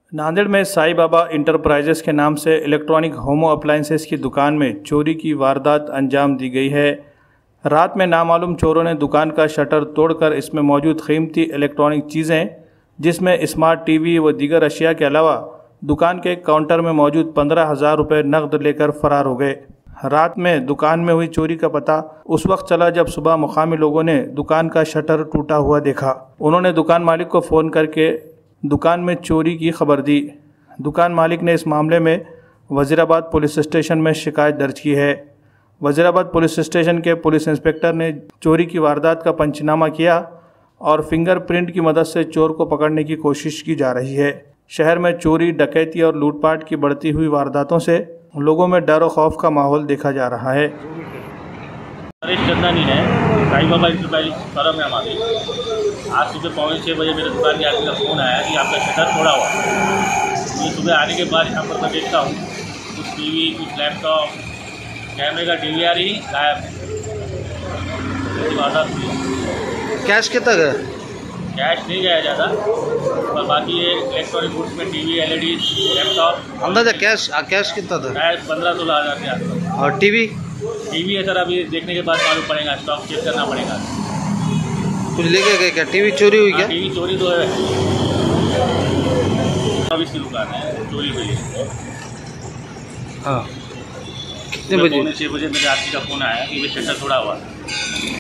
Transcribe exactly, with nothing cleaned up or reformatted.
नांदेड़ में साईं बाबा इंटरप्राइजेस के नाम से इलेक्ट्रॉनिक होमो अप्लायंसेस की दुकान में चोरी की वारदात अंजाम दी गई है। रात में नामालूम चोरों ने दुकान का शटर तोड़कर इसमें मौजूद कीमती इलेक्ट्रॉनिक चीज़ें, जिसमें स्मार्ट टीवी व दीगर अशिया के अलावा दुकान के काउंटर में मौजूद पंद्रह हज़ार रुपये नकद लेकर फरार हो गए। रात में दुकान में हुई चोरी का पता उस वक्त चला जब सुबह मुकामी लोगों ने दुकान का शटर टूटा हुआ देखा। उन्होंने दुकान मालिक को फ़ोन करके दुकान में चोरी की खबर दी। दुकान मालिक ने इस मामले में वज़ीराबाद पुलिस स्टेशन में शिकायत दर्ज की है। वज़ीराबाद पुलिस स्टेशन के पुलिस इंस्पेक्टर ने चोरी की वारदात का पंचनामा किया और फिंगरप्रिंट की मदद से चोर को पकड़ने की कोशिश की जा रही है। शहर में चोरी, डकैती और लूटपाट की बढ़ती हुई वारदातों से लोगों में डर और खौफ का माहौल देखा जा रहा है। नरेश चंदानी है, साईं बाबा इंटरप्राइजेस फर्म है हमारी। आज सुबह पौने छः बजे मेरे दुकान के आदमी का फ़ोन आया कि आपका शटर तोड़ा हुआ। मैं सुबह आने के बाद यहाँ पर मैं देखता हूँ कुछ टीवी, कुछ लैपटॉप, कैमरे का डी वी आर ही गायब है। कैश कितना गया? कैश नहीं गया ज़्यादा, और बाकी ये इलेक्ट्रॉनिक गुड्स में TV, L E D, laptop. अंदाजा कैश कैश कितना था? कैश पंद्रह सोलह हज़ार के आसपास। और टीवी टीवी है सर, अभी देखने के बाद मालूम पड़ेगा, स्टॉक चेक करना पड़ेगा। कुछ लेके गए क्या? टीवी चोरी हुई क्या? टीवी चोरी तो है, अब इसकी दुकान है, चोरी हुई है। हाँ, कितने बजे? पौने छः बजे मेरे आदमी का फ़ोन आया कि वे शटर तोड़ा हुआ है।